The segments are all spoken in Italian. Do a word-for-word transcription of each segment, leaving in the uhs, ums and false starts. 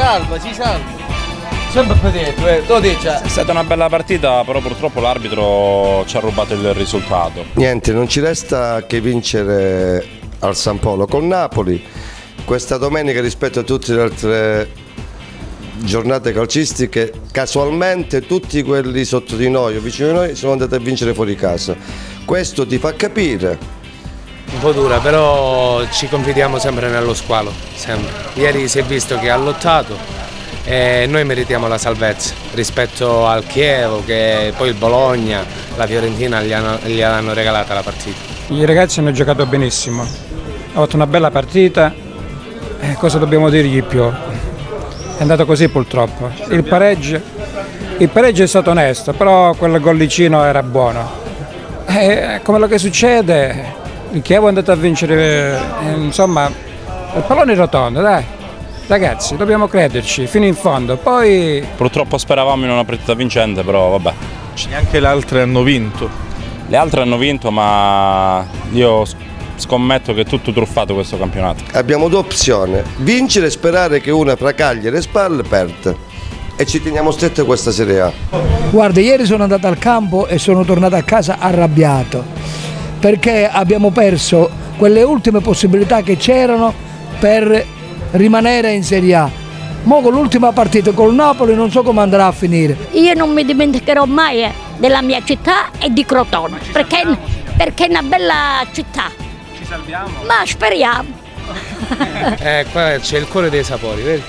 salva, si salva. Sempre petito, eh, lo dice. È stata una bella partita, però purtroppo l'arbitro ci ha rubato il risultato. Niente, non ci resta che vincere al San Polo con Napoli. Questa domenica, rispetto a tutte le altre giornate calcistiche, casualmente tutti quelli sotto di noi o vicino a noi sono andati a vincere fuori casa. Questo ti fa capire. Un po' dura, però ci confidiamo sempre nello squalo, sempre. Ieri si è visto che ha lottato e noi meritiamo la salvezza rispetto al Chievo, che poi il Bologna, la Fiorentina gli hanno, gli hanno regalata la partita. I ragazzi hanno giocato benissimo, hanno fatto una bella partita, eh, cosa dobbiamo dirgli più? È andato così purtroppo. Il pareggio, il pareggio è stato onesto, però quel gollicino era buono. E come lo che succede, il Chievo è andato a vincere, eh, insomma, il pallone è rotondo, dai. Ragazzi, dobbiamo crederci fino in fondo, poi... Purtroppo speravamo in una partita vincente, però vabbè. Neanche le altre hanno vinto. Le altre hanno vinto, ma io scommetto che è tutto truffato questo campionato. Abbiamo due opzioni: vincere e sperare che una fra Cagliari e Spal perde. E ci teniamo strette questa Serie A. Guarda, ieri sono andato al campo e sono tornato a casa arrabbiato, perché abbiamo perso quelle ultime possibilità che c'erano per rimanere in Serie A. Mo con l'ultima partita col Napoli non so come andrà a finire. Io non mi dimenticherò mai eh, della mia città e di Crotone, perché, perché è una bella città. Ci salviamo? Ma speriamo. Eh, qua c'è il cuore dei sapori, vedi?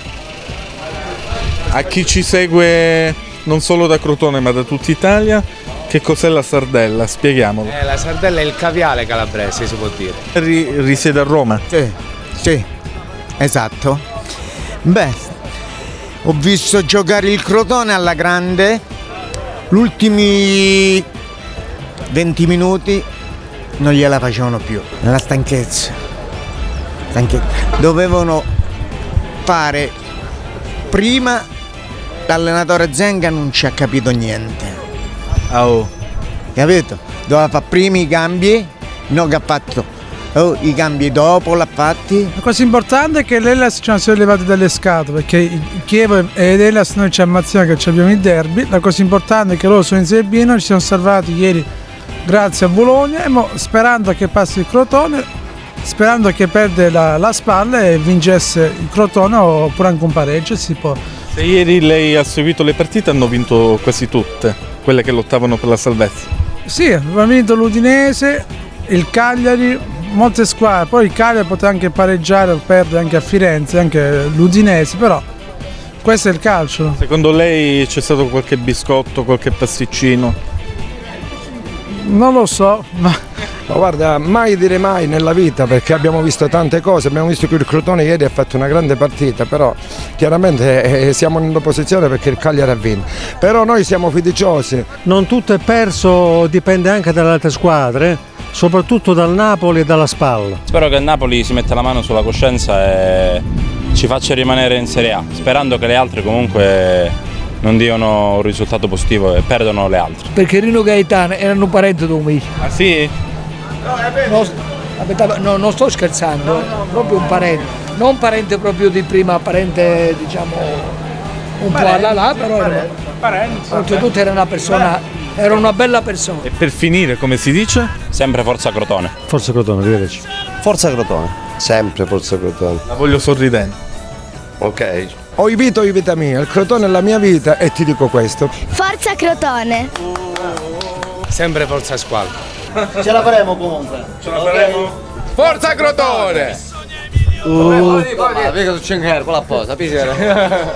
A chi ci segue non solo da Crotone ma da tutta Italia, che cos'è la sardella? Spieghiamolo. Eh, la sardella è il caviale calabrese, si può dire. Ri- risiede a Roma? Sì, sì, esatto. Beh, ho visto giocare il Crotone alla grande, gli ultimi venti minuti non gliela facevano più, la stanchezza, stanchezza. Dovevano fare prima, l'allenatore Zenga non ci ha capito niente, oh. Capito? Doveva fare prima i cambi, non che ha fatto oh, i cambi dopo, l'ha fatti. La cosa importante è che l'Hellas ci sono levati dalle scatole, perché il Chievo e l'Hellas noi ci ammazziamo che abbiamo il derby. La cosa importante è che loro sono in Serie B, noi ci siamo salvati ieri grazie a Bologna, e mo, sperando che passi il Crotone, sperando che perde la, la spalla e vincesse il Crotone oppure anche un pareggio si può. Se ieri lei ha seguito le partite, hanno vinto quasi tutte, quelle che lottavano per la salvezza. Sì, abbiamo vinto l'Udinese, il Cagliari, molte squadre, poi il Cagliari poteva anche pareggiare o perdere anche a Firenze, anche l'Udinese, però questo è il calcio. Secondo lei c'è stato qualche biscotto, qualche pasticcino? Non lo so, ma... ma guarda, mai dire mai nella vita, perché abbiamo visto tante cose, abbiamo visto che il Crotone ieri ha fatto una grande partita, però chiaramente eh, siamo nell'opposizione perché il Cagliari ha vinto, però noi siamo fiduciosi. Non tutto è perso, dipende anche dalle altre squadre, soprattutto dal Napoli e dalla Spal. Spero che il Napoli si metta la mano sulla coscienza e ci faccia rimanere in Serie A, sperando che le altre comunque non diano un risultato positivo e perdono le altre. Perché Rino Gaetano erano parenti di un amico. Ah sì? No, no, no, non sto scherzando, no, no, no, proprio un parente, non parente proprio di prima, parente diciamo un parente, po' alla là, però era, oltretutto era una persona, era una bella persona. E per finire, come si dice? Sempre forza Crotone. Forza Crotone, arrivederci. Forza Crotone. Sempre forza Crotone. La voglio sorridente. Ok. Ho i vita o i vita mia, il Crotone è la mia vita e ti dico questo. Forza Crotone. Sempre forza squalo. Ce la faremo comunque. Ce la faremo? Forza Crotone! Uh. Ma vedi che c'è un con la posa,